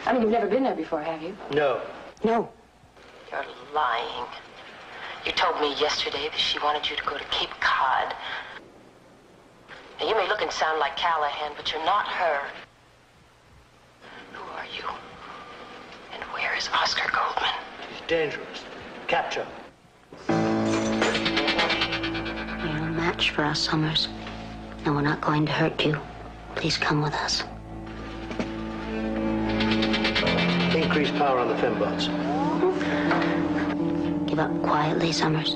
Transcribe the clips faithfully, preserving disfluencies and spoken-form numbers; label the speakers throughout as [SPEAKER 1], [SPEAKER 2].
[SPEAKER 1] I mean, you've never been there before, have you?
[SPEAKER 2] No.
[SPEAKER 1] No.
[SPEAKER 3] You're lying. You told me yesterday that she wanted you to go to Cape Cod. Now, you may look and sound like Callahan, but you're not her. Who are you? And where is Oscar Goldman?
[SPEAKER 2] He's dangerous. Capture.
[SPEAKER 4] You're no match for us, Summers. And we're not going to hurt you. Please come with us.
[SPEAKER 2] Increase power on the fembots.
[SPEAKER 4] Give up quietly, Summers.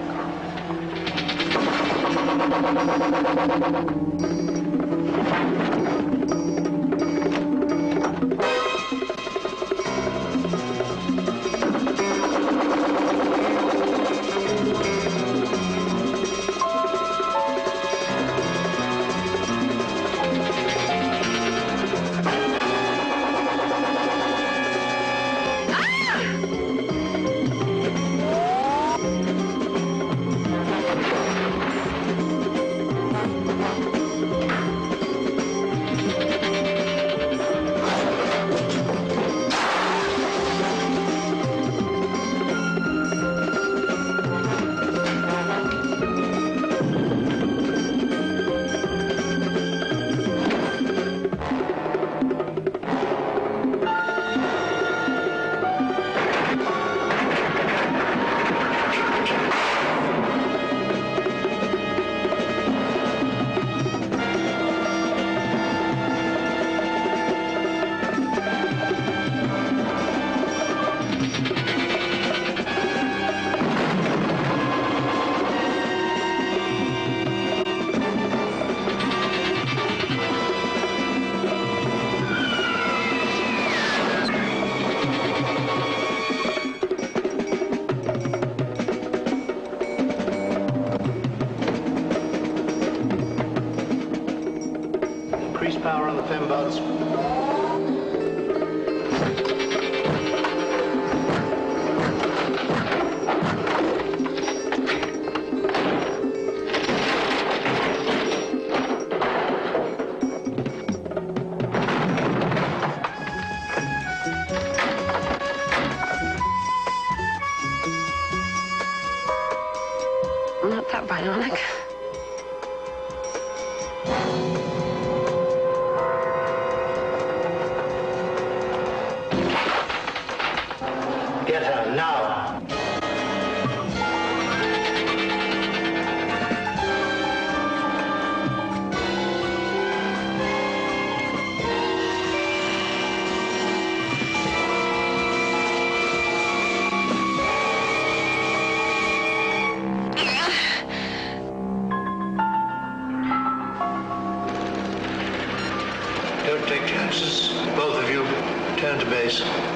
[SPEAKER 2] Increase power on the fembots.
[SPEAKER 1] Not that bionic.
[SPEAKER 2] Get her now. Don't take chances. Both of you, turn to base.